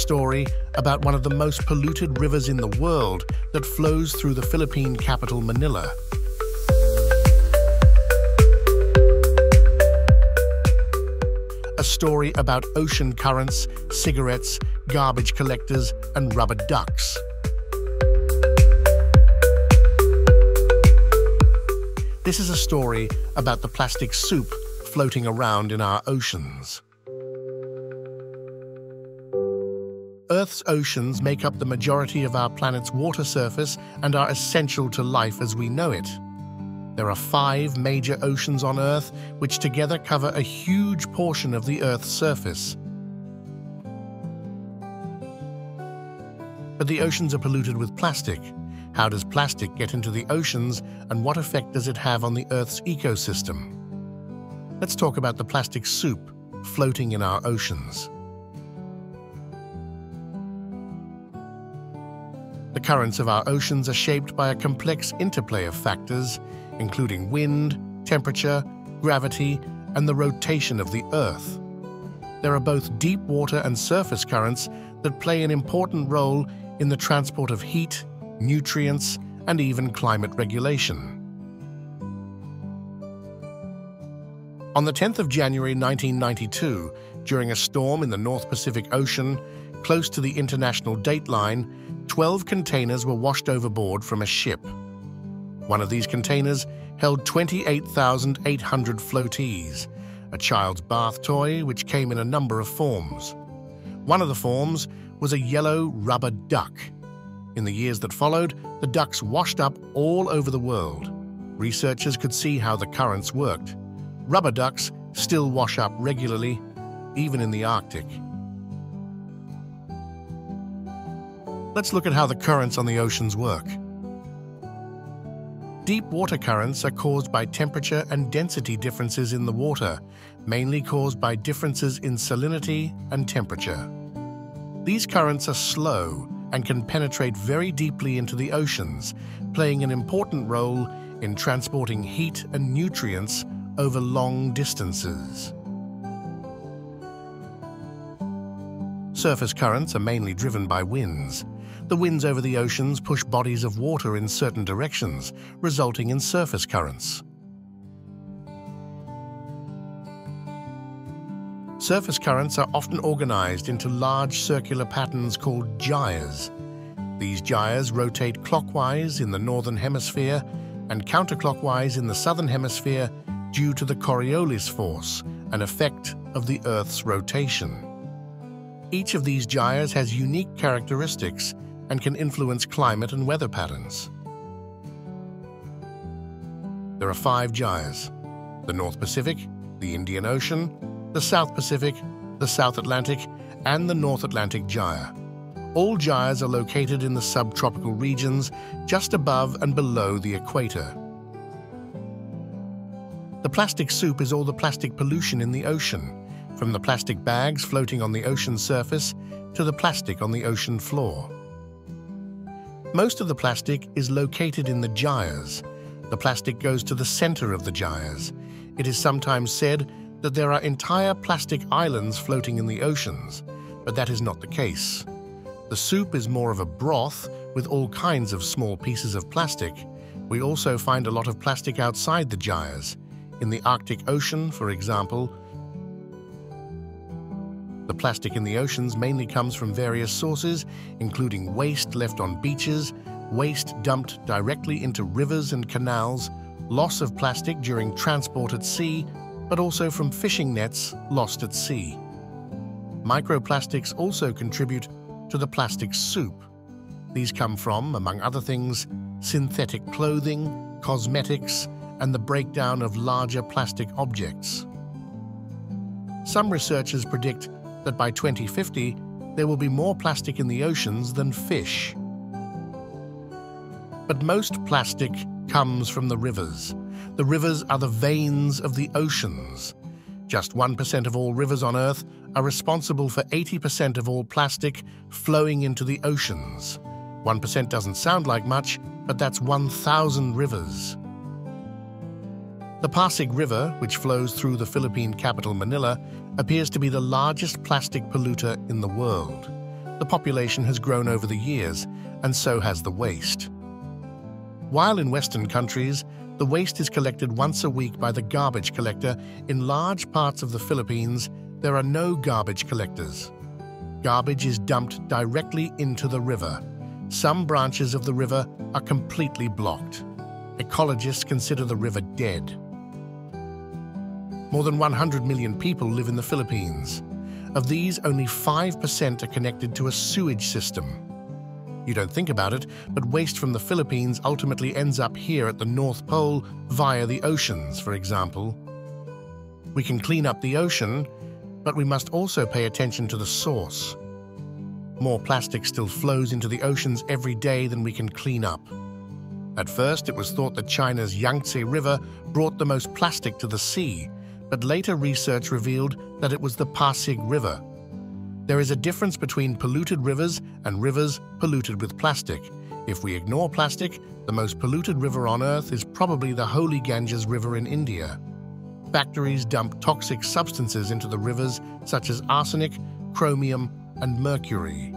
story about one of the most polluted rivers in the world that flows through the Philippine capital, Manila. A story about ocean currents, cigarettes, garbage collectors, and rubber ducks. This is a story about the plastic soup floating around in our oceans. Earth's oceans make up the majority of our planet's water surface and are essential to life as we know it. There are 5 major oceans on Earth, which together cover a huge portion of the Earth's surface. But the oceans are polluted with plastic. How does plastic get into the oceans, and what effect does it have on the Earth's ecosystem? Let's talk about the plastic soup floating in our oceans. The currents of our oceans are shaped by a complex interplay of factors, including wind, temperature, gravity, and the rotation of the Earth. There are both deep water and surface currents that play an important role in the transport of heat, nutrients, and even climate regulation. On the 10th of January 1992, during a storm in the North Pacific Ocean, close to the international date line, 12 containers were washed overboard from a ship. One of these containers held 28,800 floatees, a child's bath toy which came in a number of forms. One of the forms was a yellow rubber duck. In the years that followed, the ducks washed up all over the world. Researchers could see how the currents worked. Rubber ducks still wash up regularly, even in the Arctic. Let's look at how the currents on the oceans work. Deep water currents are caused by temperature and density differences in the water, mainly caused by differences in salinity and temperature. These currents are slow and can penetrate very deeply into the oceans, playing an important role in transporting heat and nutrients over long distances. Surface currents are mainly driven by winds. The winds over the oceans push bodies of water in certain directions, resulting in surface currents. Surface currents are often organized into large circular patterns called gyres. These gyres rotate clockwise in the northern hemisphere and counterclockwise in the southern hemisphere due to the Coriolis force, an effect of the Earth's rotation. Each of these gyres has unique characteristics and can influence climate and weather patterns. There are 5 gyres: the North Pacific, the Indian Ocean, the South Pacific, the South Atlantic, and the North Atlantic Gyre. All gyres are located in the subtropical regions just above and below the equator. The plastic soup is all the plastic pollution in the ocean, from the plastic bags floating on the ocean surface to the plastic on the ocean floor. Most of the plastic is located in the gyres. The plastic goes to the center of the gyres. It is sometimes said that there are entire plastic islands floating in the oceans, but that is not the case. The soup is more of a broth with all kinds of small pieces of plastic. We also find a lot of plastic outside the gyres. In the Arctic Ocean, for example, the plastic in the oceans mainly comes from various sources, including waste left on beaches, waste dumped directly into rivers and canals, loss of plastic during transport at sea, but also from fishing nets lost at sea. Microplastics also contribute to the plastic soup. These come from, among other things, synthetic clothing, cosmetics, and the breakdown of larger plastic objects. Some researchers predict that by 2050, there will be more plastic in the oceans than fish. But most plastic comes from the rivers. The rivers are the veins of the oceans. Just 1% of all rivers on Earth are responsible for 80% of all plastic flowing into the oceans. 1% doesn't sound like much, but that's 1,000 rivers. The Pasig River, which flows through the Philippine capital Manila, appears to be the largest plastic polluter in the world. the population has grown over the years, and so has the waste. While in Western countries, the waste is collected once a week by the garbage collector, in large parts of the Philippines, there are no garbage collectors. Garbage is dumped directly into the river. Some branches of the river are completely blocked. Ecologists consider the river dead. More than 100 million people live in the Philippines. Of these, only 5% are connected to a sewage system. You don't think about it, but waste from the Philippines ultimately ends up here at the North Pole via the oceans, for example. We can clean up the ocean, but we must also pay attention to the source. More plastic still flows into the oceans every day than we can clean up. At first, it was thought that China's Yangtze River brought the most plastic to the sea, but later research revealed that it was the Pasig River. There is a difference between polluted rivers and rivers polluted with plastic. If we ignore plastic, the most polluted river on Earth is probably the holy Ganges River in India. Factories dump toxic substances into the rivers such as arsenic, chromium, and mercury.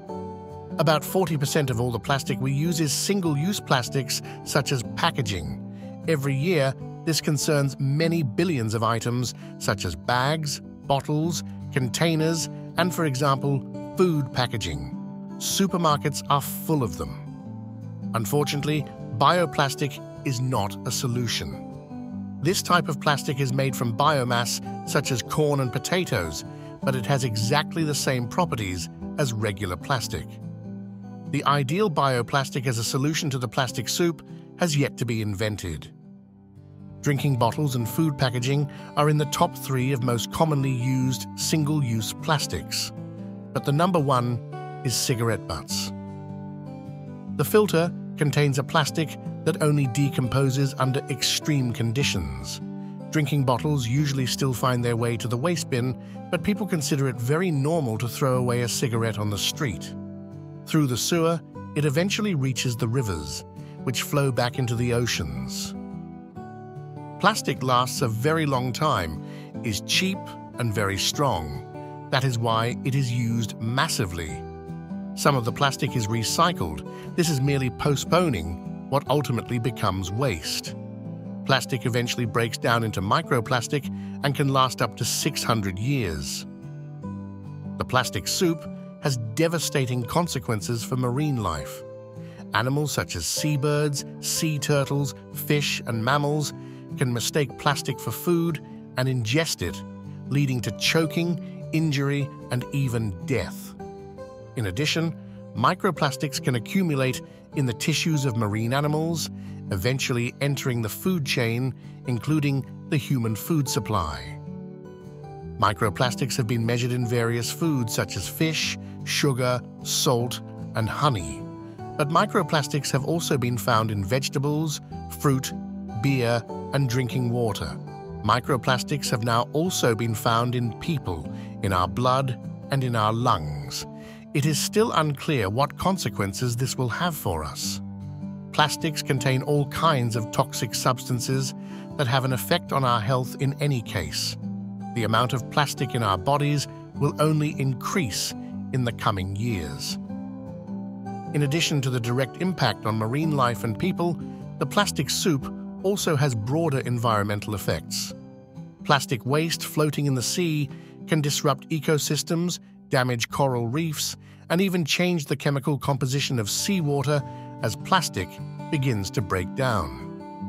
About 40% of all the plastic we use is single-use plastics such as packaging. Every year, this concerns many billions of items such as bags, bottles, containers, and, for example, food packaging. Supermarkets are full of them. Unfortunately, bioplastic is not a solution. This type of plastic is made from biomass, such as corn and potatoes, but it has exactly the same properties as regular plastic. The ideal bioplastic as a solution to the plastic soup has yet to be invented. Drinking bottles and food packaging are in the top 3 of most commonly used single-use plastics, but the number 1 is cigarette butts. The filter contains a plastic that only decomposes under extreme conditions. Drinking bottles usually still find their way to the waste bin, but people consider it very normal to throw away a cigarette on the street. Through the sewer, it eventually reaches the rivers, which flow back into the oceans. Plastic lasts a very long time, is cheap and very strong. That is why it is used massively. Some of the plastic is recycled. This is merely postponing what ultimately becomes waste. Plastic eventually breaks down into microplastic and can last up to 600 years. The plastic soup has devastating consequences for marine life. Animals such as seabirds, sea turtles, fish, and mammals can mistake plastic for food and ingest it, leading to choking, injury, and even death. In addition, microplastics can accumulate in the tissues of marine animals, eventually entering the food chain, including the human food supply. Microplastics have been measured in various foods such as fish, sugar, salt, and honey. But microplastics have also been found in vegetables, fruit, beer, and drinking water. Microplastics have now also been found in people, in our blood, and in our lungs. It is still unclear what consequences this will have for us. Plastics contain all kinds of toxic substances that have an effect on our health in any case. The amount of plastic in our bodies will only increase in the coming years. In addition to the direct impact on marine life and people, the plastic soup also has broader environmental effects. Plastic waste floating in the sea can disrupt ecosystems, damage coral reefs, and even change the chemical composition of seawater as plastic begins to break down.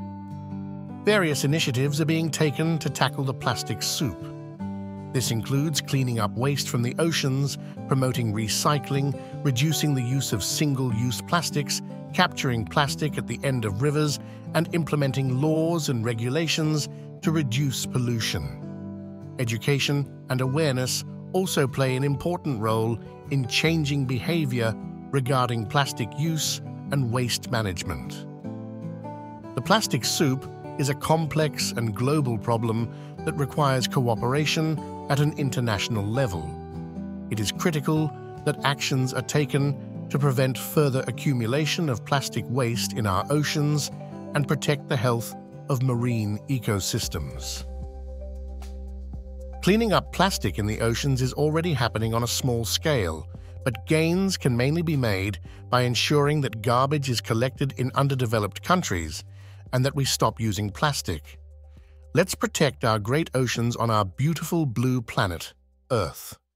Various initiatives are being taken to tackle the plastic soup. This includes cleaning up waste from the oceans, promoting recycling, reducing the use of single-use plastics, capturing plastic at the end of rivers, and implementing laws and regulations to reduce pollution. Education and awareness also play an important role in changing behavior regarding plastic use and waste management. The plastic soup is a complex and global problem that requires cooperation at an international level. It is critical that actions are taken to prevent further accumulation of plastic waste in our oceans and protect the health of marine ecosystems. Cleaning up plastic in the oceans is already happening on a small scale, but gains can mainly be made by ensuring that garbage is collected in underdeveloped countries and that we stop using plastic. Let's protect our great oceans on our beautiful blue planet, Earth.